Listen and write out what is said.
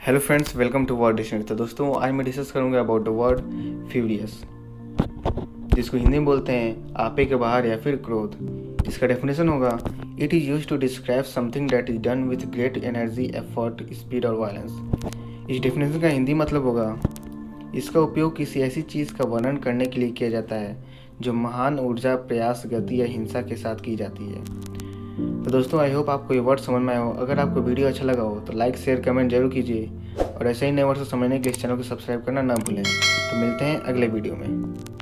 Hello friends, welcome to word dictionary. तो दोस्तों, आज मैं डिस्कस करूंगा अबाउट द वर्ड फ्यूरियस, जिसको हिंदी में बोलते हैं आपे के बाहर या फिर क्रोध। इसका डेफिनेशन होगा, it is use to describe something that is done with great energy, effort, speed और वायलेंस। इस डेफिनेशन का हिंदी मतलब होगा, इसका उपयोग किसी ऐसी चीज़ का वर्णन करने के लिए किया जाता है जो महान ऊर्जा, प्रयास, गति या हिंसा के साथ की जाती है। तो दोस्तों, आई होप आपको ये वर्ड समझ में आया हो। अगर आपको वीडियो अच्छा लगा हो तो लाइक, शेयर, कमेंट जरूर कीजिए और ऐसे ही नए वर्ड को समझने के लिए इस चैनल को सब्सक्राइब करना ना भूलें। तो मिलते हैं अगले वीडियो में।